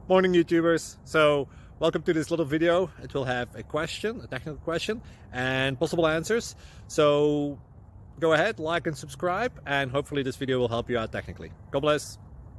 Morning YouTubers. So welcome to this little video. It will have a question, a technical question, and possible answers. So go ahead, like and subscribe, and hopefully this video will help you out technically. God bless.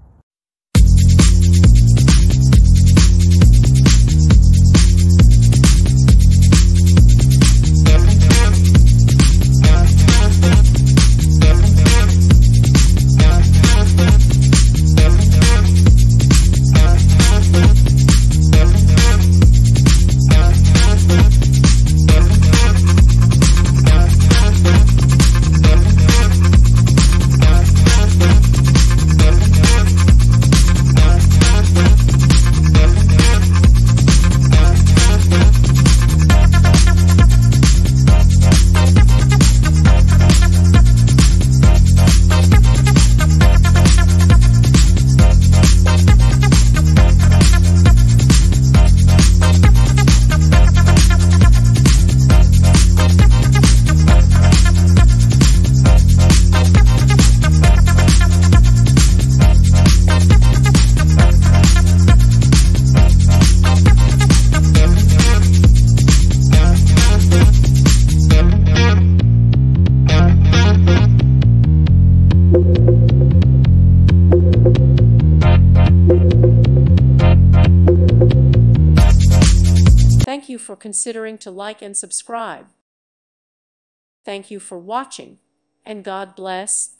Thank you for considering to like and subscribe. Thank you for watching, and God bless.